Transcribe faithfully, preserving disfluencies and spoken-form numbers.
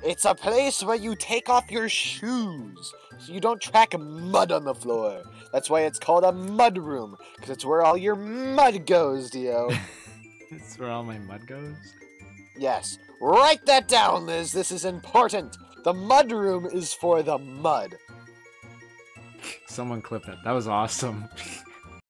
It's a place where you take off your shoes, so you don't track mud on the floor. That's why it's called a mud room, because it's where all your mud goes, Dio. It's where all my mud goes? Yes. Write that down, Liz. This is important. The mud room is for the mud. Someone clip that. That was awesome.